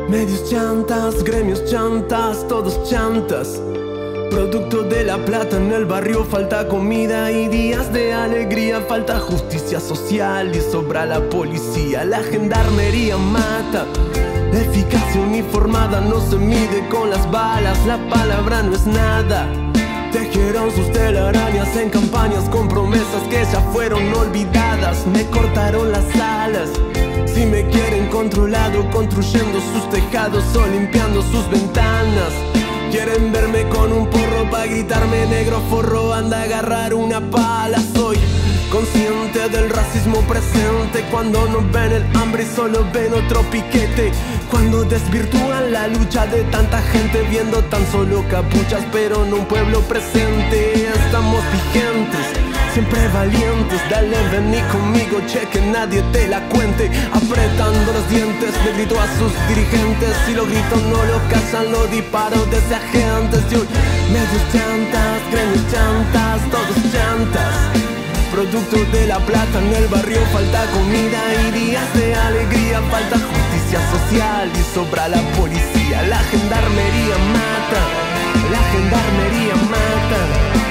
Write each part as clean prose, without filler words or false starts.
Medios chantas, gremios chantas, todos chantas. Producto de la plata en el barrio, falta comida y días de alegría. Falta justicia social y sobra la policía. La gendarmería mata. La eficacia uniformada no se mide con las balas. La palabra no es nada. Tejieron sus telarañas en campañas con promesas que ya fueron olvidadas. Me cortaron las alas. Si me quieren controlado, construyendo sus tejados o limpiando sus ventanas. Quieren verme con un porro pa' gritarme negro forro, anda a agarrar una pala. Soy consciente del racismo presente cuando no ven el hambre y solo ven otro piquete. Cuando desvirtúan la lucha de tanta gente viendo tan solo capuchas pero no un pueblo presente. Estamos vigentes, siempre valientes, dale vení conmigo, che que nadie te la cuente. Apretando los dientes le grito a sus dirigentes, si los gritos no los callan los disparos de ese agentes. Y hoy medios chantas, gremios chantas, todos chantas. Producto de la plata en el barrio, falta comida y días de alegría. Falta justicia social y sobra la policía. La gendarmería mata, la gendarmería mata.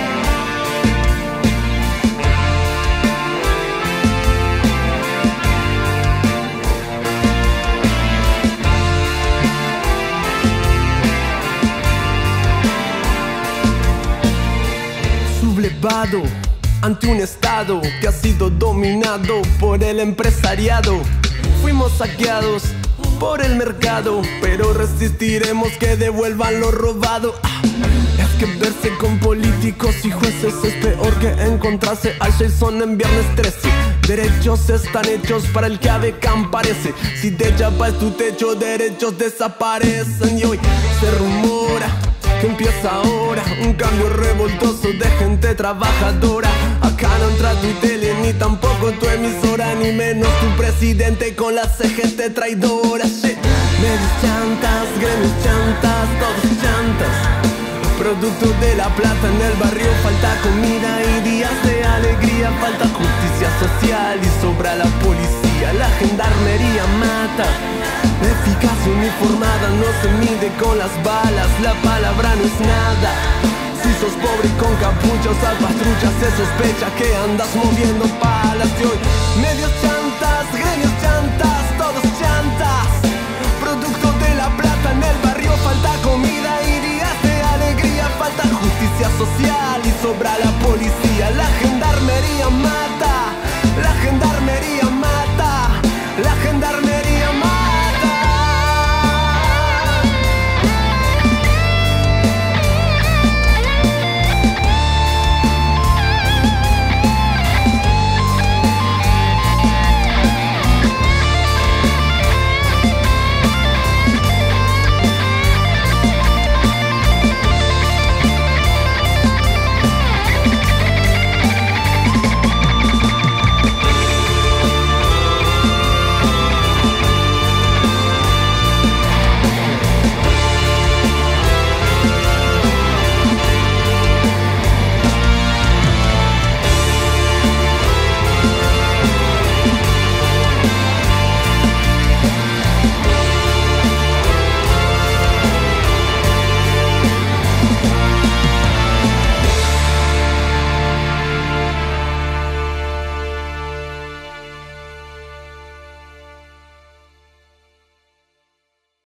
Sublevado ante un estado que ha sido dominado por el empresariado. Fuimos saqueados por el mercado, pero resistiremos que devuelvan lo robado. Es que verse con políticos y jueces es peor que encontrarse al Jason en viernes 13. Derechos están hechos para el que a Beckham parece. Si te chapa es tu techo, derechos desaparecen. Y hoy se rumora que empieza ahora un cambio revoltoso de gente trabajadora. Acá no entra tu tele, ni tampoco tu emisora, ni menos tu presidente con la CGT traidora. Shit. Medios chantas, gremios chantas, todos chantas. Producto de la plata en el barrio, falta comida y días de alegría. Falta justicia social y sobra la policía. La gendarmería mata. La eficacia uniformada no se mide con las balas. La palabra no es nada. Si sos pobre y con capucha, usar patrulla, se sospecha que andas moviendo palas. Y hoy medios chantas, gremios